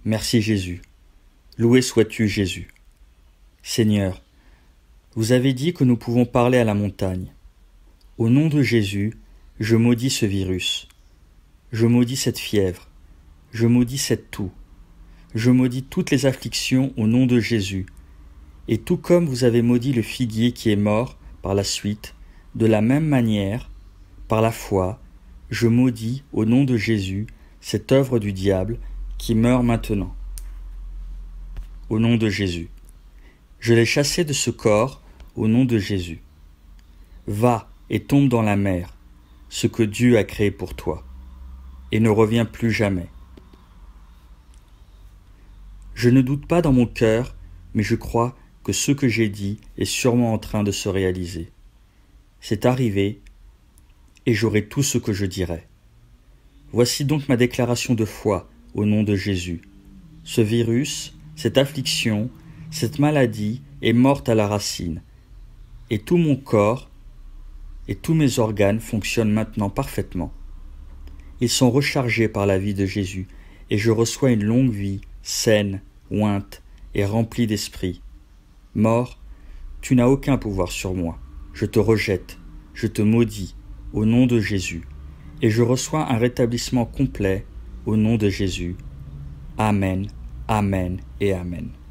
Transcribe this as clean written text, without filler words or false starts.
Merci Jésus. Loué sois-tu Jésus. Seigneur, vous avez dit que nous pouvons parler à la montagne. Au nom de Jésus, je maudis ce virus. Je maudis cette fièvre. Je maudis cette toux. Je maudis toutes les afflictions au nom de Jésus. Et tout comme vous avez maudit le figuier qui est mort par la suite, de la même manière, par la foi, je maudis au nom de Jésus cette œuvre du diable qui meurt maintenant. Au nom de Jésus. Je l'ai chassé de ce corps au nom de Jésus. Va et tombe dans la mer, ce que Dieu a créé pour toi, et ne reviens plus jamais. Je ne doute pas dans mon cœur, mais je crois que ce que j'ai dit est sûrement en train de se réaliser. C'est arrivé, et j'aurai tout ce que je dirai. Voici donc ma déclaration de foi au nom de Jésus. Ce virus, cette affliction, cette maladie est morte à la racine, et tout mon corps et tous mes organes fonctionnent maintenant parfaitement. Ils sont rechargés par la vie de Jésus, et je reçois une longue vie, saine, ointe et remplie d'esprit. Mort, tu n'as aucun pouvoir sur moi. Je te rejette, je te maudis, au nom de Jésus, et je reçois un rétablissement complet au nom de Jésus. Amen, Amen et Amen.